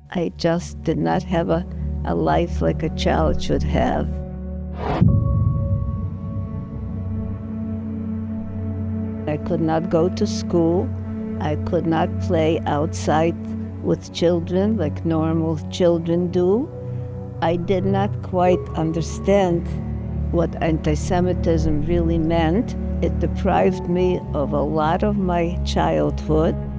I just did not have a life like a child should have. I could not go to school. I could not play outside with children like normal children do. I did not quite understand what anti-Semitism really meant. It deprived me of a lot of my childhood.